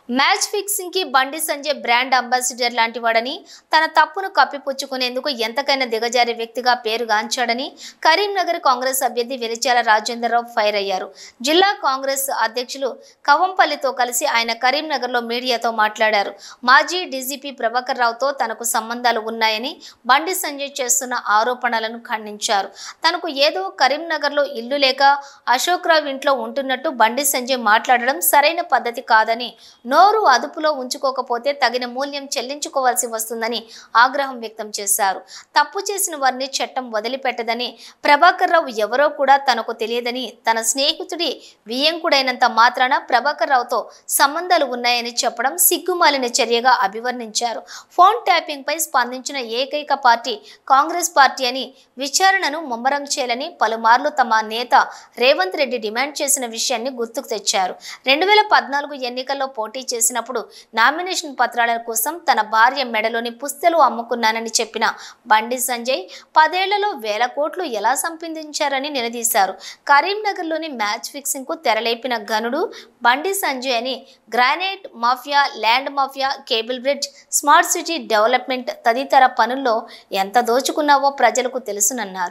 Match fixing కి Bandi Sanjay brand ambassador లాంటి వాడని, తన తప్పును కప్పిపుచ్చుకునేందుకు ఎంతకైనా దిగజారే వ్యక్తిగా పేరుగాంచాడని కరీంనగర్ కాంగ్రెస్ అభ్యర్థి వెలిచాల రాజేంద్రరావు ఫైర్ అయ్యారు. జిల్లా కాంగ్రెస్ అధ్యక్షులు కవంపల్లితో కలిసి ఆయన కరీంనగర్లో మీడియాతో మాట్లాడారు. మాజీ డీజీపీ ప్రభాకర్ రావుతో తనకు సంబంధాలు ఉన్నాయని బండి సంజయ్ చేస్తున్న ఆరోపణలను ఖండించారు. తనకు ఏదో కరీంనగర్లో ఇల్లు లేక అశోక్ రావు ఇంట్లో ఉంటున్నట్టు బండి సంజయ్ మాట్లాడడం సరైన పద్ధతి కాదని, నోరు అదుపులో ఉంచుకోకపోతే తగిన మూల్యం చెల్లించుకోవాల్సి వస్తుందని ఆగ్రహం వ్యక్తం చేశారు. తప్పు చేసిన వారిని చట్టం వదిలిపెట్టదని, ప్రభాకర్ రావు ఎవరో కూడా తనకు తెలియదని, తన స్నేహితుడి వియ్యంకుడైనంత మాత్రాన ప్రభాకర్ రావుతో సంబంధాలు ఉన్నాయని చెప్పడం సిగ్గుమాలిన చర్యగా అభివర్ణించారు. ఫోన్ ట్యాపింగ్ పై స్పందించిన ఏకైక పార్టీ కాంగ్రెస్ పార్టీ అని, విచారణను ముమ్మరం చేయాలని పలుమార్లు తమ నేత రేవంత్ రెడ్డి డిమాండ్ చేసిన విషయాన్ని గుర్తుకు తెచ్చారు. 2014 ఎన్నికల్లో పోటీ చేసినప్పుడు నామినేషన్ పత్రాల కోసం తన భార్య మెడలోని పుస్తెలు అమ్ముకున్నానని చెప్పిన బండి సంజయ్ 10 ఏళ్లలో వేల కోట్లు ఎలా సంపాదించారని నిలదీశారు. కరీంనగర్లోని మ్యాచ్ ఫిక్సింగ్ కు తెరలేపిన ఘనుడు బండి సంజయ్ అని, granite mafia, land mafia, cable bridge, smart city development తదితర పనుల్లో ఎంత దోచుకున్నావో ప్రజలకు తెలుసునన్నారు.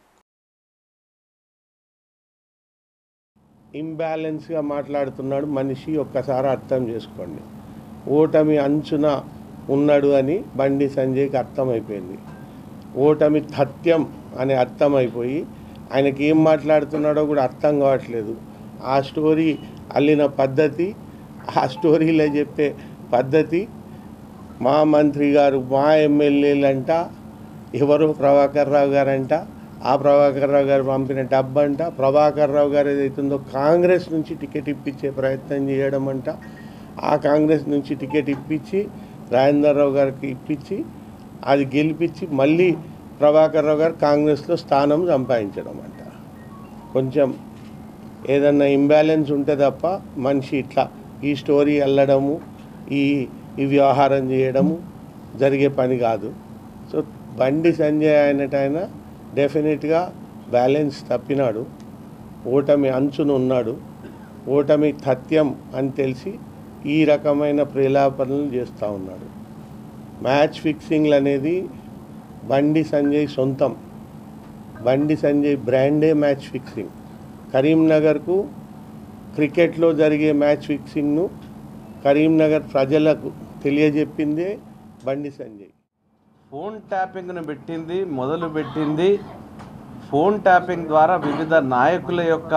ఇంబ్యాలెన్స్గా మాట్లాడుతున్నాడు మనిషి, ఒక్కసారి అర్థం చేసుకోండి. ఓటమి అంచున ఉన్నాడు అని బండి సంజయ్కి అర్థమైపోయింది. ఓటమి తథ్యం అని అర్థమైపోయి ఆయనకి ఏం మాట్లాడుతున్నాడో కూడా అర్థం కావట్లేదు. ఆ స్టోరీ అల్లిన పద్ధతి, ఆ స్టోరీలో చెప్పే పద్ధతి, మా మంత్రి గారు, మా ఎమ్మెల్యేలంట, ఎవరో ప్రభాకర్ రావు గారంట, ఆ ప్రభాకర్ రావు గారు పంపిన డబ్బంట, ప్రభాకర్ రావు గారు ఏదైతుందో కాంగ్రెస్ నుంచి టికెట్ ఇప్పించే ప్రయత్నం చేయడం అంట, ఆ కాంగ్రెస్ నుంచి టికెట్ ఇప్పించి రాజేంద్రరావు గారికి ఇప్పించి అది గెలిపించి మళ్ళీ ప్రభాకర్ రావు గారు కాంగ్రెస్లో స్థానం సంపాదించడం అంట. కొంచెం ఏదన్నా ఇంబ్యాలెన్స్ ఉంటే తప్ప మనిషి ఇట్లా ఈ స్టోరీ అల్లడము, ఈ వ్యవహారం చేయడము జరిగే పని కాదు. సో బండి సంజయ్ అయినటైనా డెఫినెట్గా బ్యాలెన్స్ తప్పినాడు, ఓటమి అంచున ఉన్నాడు, ఓటమి తథ్యం అని తెలిసి ఈ రకమైన ప్రేలాపనలు చేస్తూ ఉన్నాడు. మ్యాచ్ ఫిక్సింగ్లు అనేది బండి సంజయ్ సొంతం, బండి సంజయ్ బ్రాండే మ్యాచ్ ఫిక్సింగ్. కరీంనగర్కు క్రికెట్లో జరిగే మ్యాచ్ ఫిక్సింగ్ను కరీంనగర్ ప్రజలకు తెలియజెప్పిందే బండి సంజయ్. ఫోన్ ట్యాపింగ్ను మొదలుపెట్టింది ఫోన్ ట్యాపింగ్ ద్వారా వివిధ నాయకుల యొక్క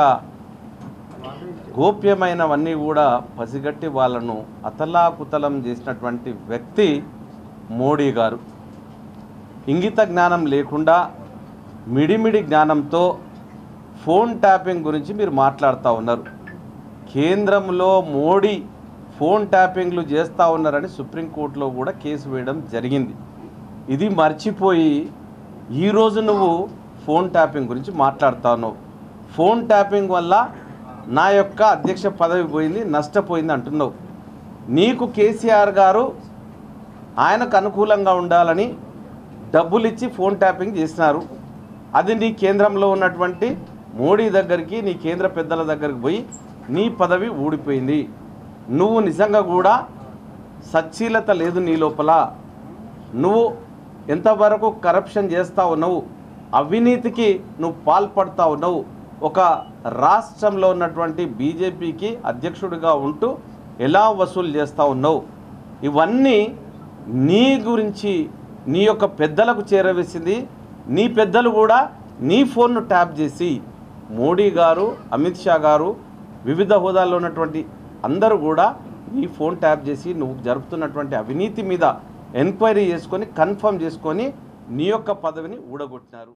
గోప్యమైనవన్నీ కూడా పసిగట్టి వాళ్ళను అతలాకుతలం చేసినటువంటి వ్యక్తి మోడీ గారు. ఇంగిత జ్ఞానం లేకుండా మిడిమిడి జ్ఞానంతో ఫోన్ ట్యాపింగ్ గురించి మీరు మాట్లాడుతూ ఉన్నారు. కేంద్రంలో మోడీ ఫోన్ ట్యాపింగ్లు చేస్తూ ఉన్నారని సుప్రీంకోర్టులో కూడా కేసు వేయడం జరిగింది. ఇది మర్చిపోయి ఈరోజు నువ్వు ఫోన్ ట్యాపింగ్ గురించి మాట్లాడుతా ఉన్నావు. ఫోన్ ట్యాపింగ్ వల్ల నా యొక్క అధ్యక్ష పదవి పోయింది, నష్టపోయింది అంటున్నావు. నీకు కేసీఆర్ గారు ఆయనకు అనుకూలంగా ఉండాలని డబ్బులు ఇచ్చి ఫోన్ ట్యాపింగ్ చేసినారు. అది నీ కేంద్రంలో ఉన్నటువంటి మోడీ దగ్గరికి, నీ కేంద్ర పెద్దల దగ్గరికి పోయి నీ పదవి ఊడిపోయింది. నువ్వు నిజంగా కూడా సచ్చీలత లేదు నీ లోపల. నువ్వు ఎంతవరకు కరప్షన్ చేస్తూ ఉన్నావు, అవినీతికి నువ్వు పాల్పడుతూ ఉన్నావు. ఒక రాష్ట్రంలో ఉన్నటువంటి బీజేపీకి అధ్యక్షుడిగా ఉంటూ ఎలా వసూలు చేస్తూ ఉన్నావు, ఇవన్నీ నీ గురించి నీ యొక్క పెద్దలకు చేరవేసింది. నీ పెద్దలు కూడా నీ ఫోన్ను ట్యాప్ చేసి మోడీ గారు, అమిత్ షా గారు, వివిధ హోదాల్లో ఉన్నటువంటి అందరూ కూడా నీ ఫోన్ ట్యాప్ చేసి నువ్వు జరుపుతున్నటువంటి అవినీతి మీద ఎంక్వైరీ చేసుకొని కన్ఫర్మ్ చేసుకొని నీ యొక్క పదవిని ఊడగొట్టినారు.